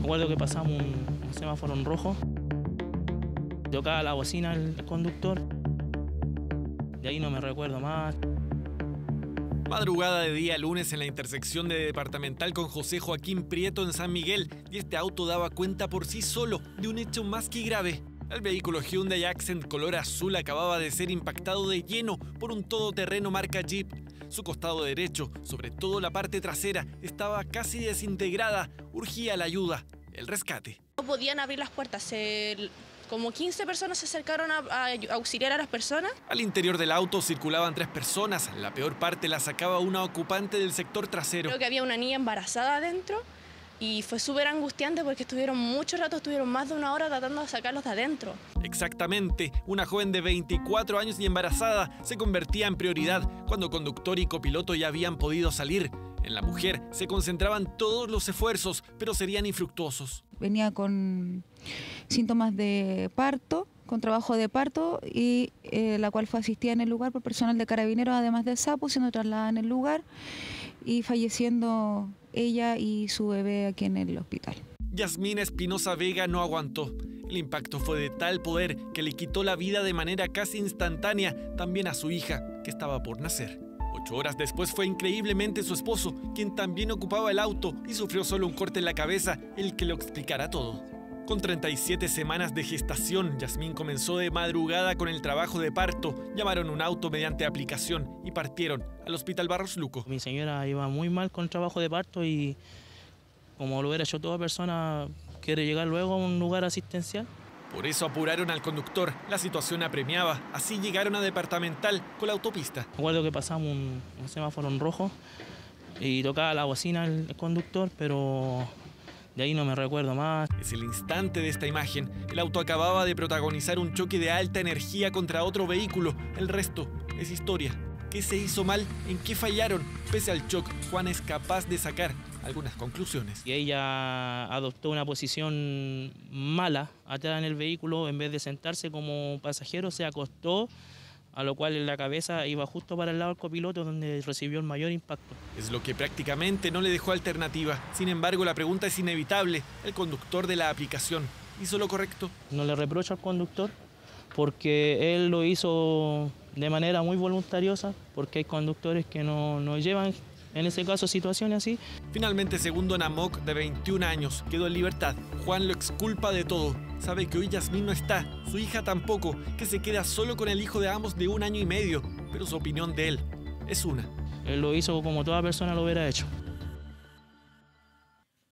Recuerdo que pasamos un semáforo en rojo, tocaba la bocina el conductor, de ahí no me recuerdo más. Madrugada de día lunes en la intersección de Departamental con José Joaquín Prieto en San Miguel, y este auto daba cuenta por sí solo de un hecho más que grave. El vehículo Hyundai Accent color azul acababa de ser impactado de lleno por un todoterreno marca Jeep. Su costado derecho, sobre todo la parte trasera, estaba casi desintegrada. Urgía la ayuda, el rescate. No podían abrir las puertas. Como 15 personas se acercaron a auxiliar a las personas. Al interior del auto circulaban 3 personas. La peor parte la sacaba una ocupante del sector trasero. Creo que había una niña embarazada adentro y fue súper angustiante porque estuvieron más de una hora tratando de sacarlos de adentro. Exactamente, una joven de 24 años y embarazada se convertía en prioridad cuando conductor y copiloto ya habían podido salir. En la mujer se concentraban todos los esfuerzos, pero serían infructuosos. Venía con síntomas de parto, con trabajo de parto, y la cual fue asistida en el lugar por personal de Carabineros, además del SAPU, siendo trasladada en el lugar y falleciendo ella y su bebé aquí en el hospital. Yasmín Espinosa Vega no aguantó. El impacto fue de tal poder que le quitó la vida de manera casi instantánea también a su hija, que estaba por nacer. 8 horas después fue increíblemente su esposo, quien también ocupaba el auto y sufrió solo un corte en la cabeza, el que lo explicará todo. Con 37 semanas de gestación, Yasmín comenzó de madrugada con el trabajo de parto. Llamaron un auto mediante aplicación y partieron al Hospital Barros Luco. Mi señora iba muy mal con el trabajo de parto y, como lo hubiera hecho toda persona, quiere llegar luego a un lugar asistencial. Por eso apuraron al conductor. La situación apremiaba. Así llegaron a Departamental con la autopista. Recuerdo que pasamos un semáforo en rojo y tocaba la bocina el conductor, pero de ahí no me recuerdo más. Es el instante de esta imagen. El auto acababa de protagonizar un choque de alta energía contra otro vehículo. El resto es historia. ¿Qué se hizo mal? ¿En qué fallaron? Pese al shock, Juan es capaz de sacar algunas conclusiones. Y ella adoptó una posición mala atrás en el vehículo. En vez de sentarse como pasajero, se acostó, a lo cual en la cabeza iba justo para el lado del copiloto, donde recibió el mayor impacto. Es lo que prácticamente no le dejó alternativa. Sin embargo, la pregunta es inevitable. El conductor de la aplicación, ¿hizo lo correcto? No le reprocho al conductor, porque él lo hizo de manera muy voluntariosa, porque hay conductores que no llevan, en ese caso, situaciones así. Finalmente, segundo Namok, de 21 años, quedó en libertad. Juan lo exculpa de todo. Sabe que hoy Yasmín no está, su hija tampoco, que se queda solo con el hijo de ambos de 1 año y medio. Pero su opinión de él es una. Él lo hizo como toda persona lo hubiera hecho.